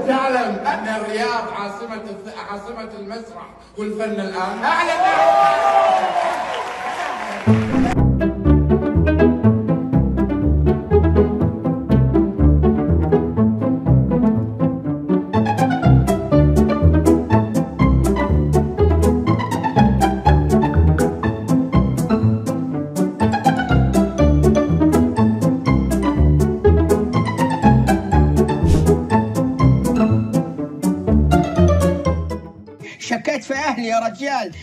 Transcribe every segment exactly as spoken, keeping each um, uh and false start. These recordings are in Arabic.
تعلم أن الرياض عاصمة عاصمة المسرح والفن الآن؟ أعلن. شكيت في أهلي يا رجال.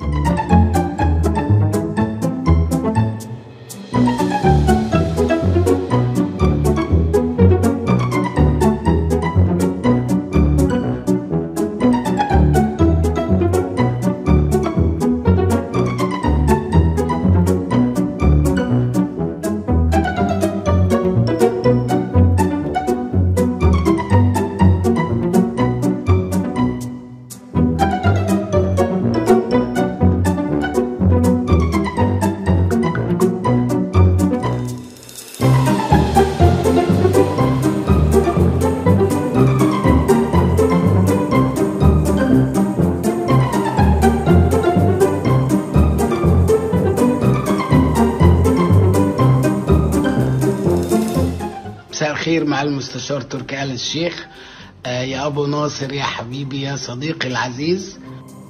مساء الخير مع المستشار تركي آل الشيخ. آه يا أبو ناصر، يا حبيبي، يا صديقي العزيز.